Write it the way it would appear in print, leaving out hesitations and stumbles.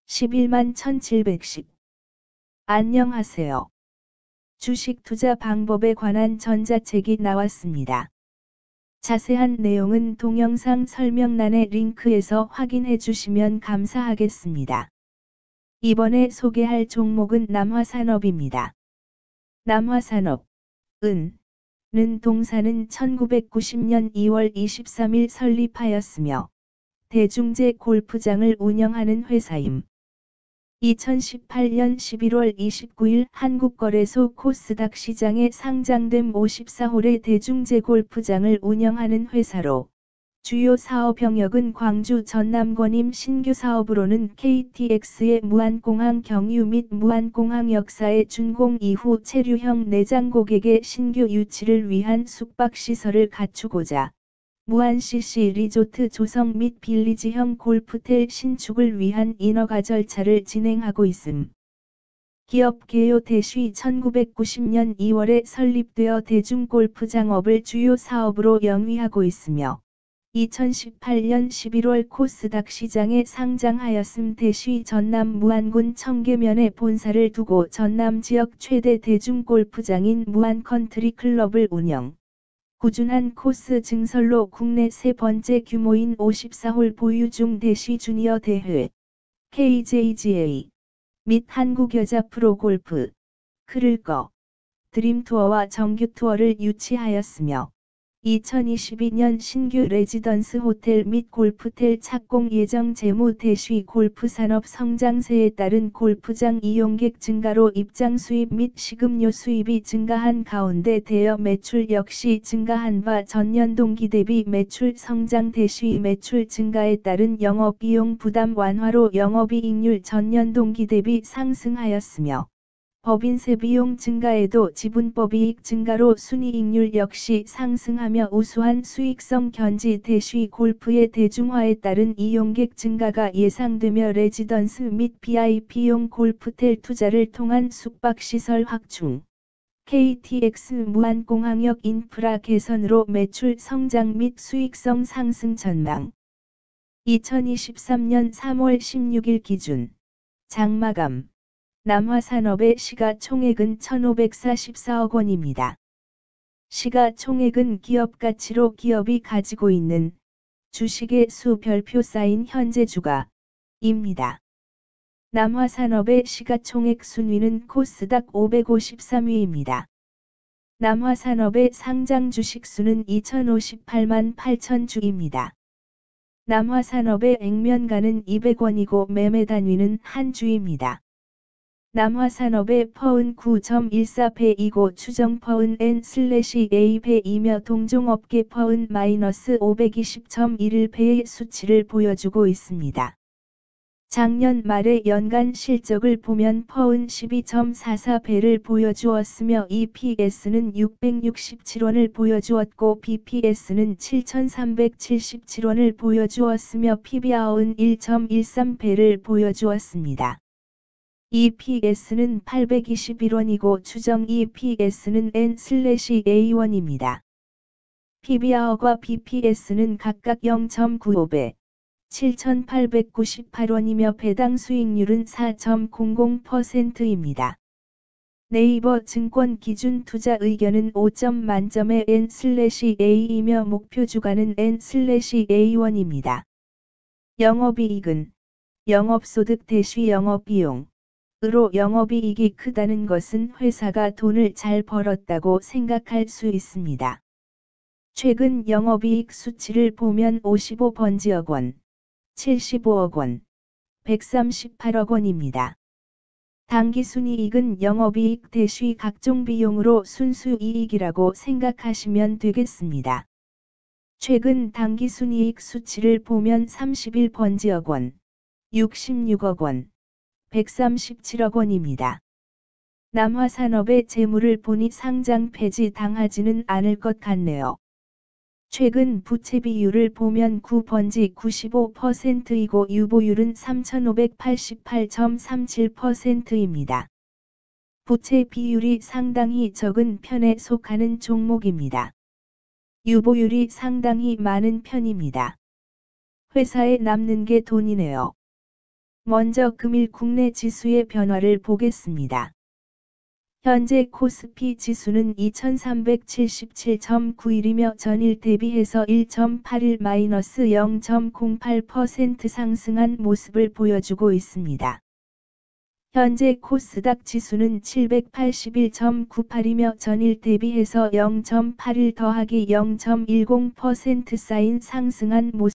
11만 1710. 안녕하세요. 주식 투자 방법에 관한 전자책이 나왔습니다. 자세한 내용은 동영상 설명란의 링크에서 확인해 주시면 감사하겠습니다. 이번에 소개할 종목은 남화산업입니다. 남화산업, 는 동사는 1990년 2월 23일 설립하였으며 대중제 골프장을 운영하는 회사임. 2018년 11월 29일 한국거래소 코스닥 시장에 상장된 54홀의 대중제 골프장을 운영하는 회사로 주요 사업 영역은 광주 전남권임. 신규 사업으로는 KTX의 무안공항 경유 및 무안공항 역사의 준공 이후 체류형 내장 고객의 신규 유치를 위한 숙박시설을 갖추고자 무안CC 리조트 조성 및 빌리지형 골프텔 신축을 위한 인허가 절차를 진행하고 있음. 기업 개요 대시 1990년 2월에 설립되어 대중골프장업을 주요 사업으로 영위하고 있으며 2018년 11월 코스닥 시장에 상장하였음. 대시 전남 무안군 청계면에 본사를 두고 전남 지역 최대 대중골프장인 무안컨트리 클럽을 운영. 꾸준한 코스 증설로 국내 세 번째 규모인 54홀 보유 중 대시 주니어 대회, KJGA, 및 한국여자 프로골프, 크를거, 드림투어와 정규투어를 유치하였으며 2022년 신규 레지던스 호텔 및 골프텔 착공 예정. 재무 대시 골프산업 성장세에 따른 골프장 이용객 증가로 입장 수입 및 식음료 수입이 증가한 가운데 대여 매출 역시 증가한 바 전년 동기 대비 매출 성장. 대시 매출 증가에 따른 영업비용 부담 완화로 영업이익률 전년 동기 대비 상승하였으며 법인세 비용 증가에도 지분법이익 증가로 순이익률 역시 상승하며 우수한 수익성 견지. 대시 골프의 대중화에 따른 이용객 증가가 예상되며 레지던스 및 VIP용 골프텔 투자를 통한 숙박시설 확충, KTX 무안공항역 인프라 개선으로 매출 성장 및 수익성 상승 전망. 2023년 3월 16일 기준 장마감 남화산업의 시가총액은 1,544억 원입니다. 시가총액은 기업가치로 기업이 가지고 있는 주식의 수 별표 쌓인 현재 주가입니다. 남화산업의 시가총액 순위는 코스닥 553위입니다. 남화산업의 상장 주식수는 2,058만 8천 주입니다. 남화산업의 액면가는 200원이고 매매 단위는 한 주입니다. 남화산업의 퍼은 9.14배이고 추정 퍼은 N/A배이며 동종업계 퍼은 마이너스 520.11배의 수치를 보여주고 있습니다. 작년 말의 연간 실적을 보면 퍼은 12.44배를 보여주었으며 EPS는 667원을 보여주었고 BPS는 7,377원을 보여주었으며 PBR은 1.13배를 보여주었습니다. EPS는 821원이고 추정 EPS는 N/A1입니다. PBR과 BPS는 각각 0.95배, 7,898원이며 배당 수익률은 4.00%입니다. 네이버 증권 기준 투자 의견은 5점 만점의 N/A이며 목표 주가는 N/A1입니다. 영업이익은 영업소득 대시 영업비용 으로 영업이익이 크다는 것은 회사가 돈을 잘 벌었다고 생각할 수 있습니다. 최근 영업이익 수치를 보면 55번지억 원, 75억 원, 138억 원입니다. 당기순이익은 영업이익 대시 각종 비용으로 순수이익이라고 생각하시면 되겠습니다. 최근 당기순이익 수치를 보면 31번지억 원, 66억 원, 137억 원입니다. 남화산업의 재물을 보니 상장 폐지 당하지는 않을 것 같네요. 최근 부채 비율을 보면 9번지 95%이고 유보율은 3,588.37%입니다. 부채 비율이 상당히 적은 편에 속하는 종목입니다. 유보율이 상당히 많은 편입니다. 회사에 남는 게 돈이네요. 먼저 금일 국내 지수의 변화를 보겠습니다. 현재 코스피 지수는 2377.91이며 전일 대비해서 1.81-0.08% 상승한 모습을 보여주고 있습니다. 현재 코스닥 지수는 781.98이며 전일 대비해서 0.81 더하기 0.10% 쌓인 상승한 모습